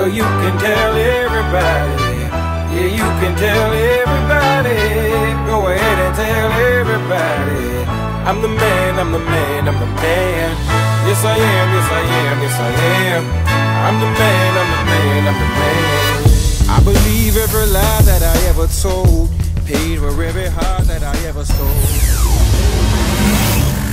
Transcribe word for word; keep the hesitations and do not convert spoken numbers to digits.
you can tell everybody. Yeah, you can tell everybody. Go ahead and tell everybody. I'm the man, I'm the man, I'm the man. Yes I am, yes I am, yes I am. I'm the man, I'm the man, I'm the man. I believe every lie that I ever told, paid for every heart that I ever stole.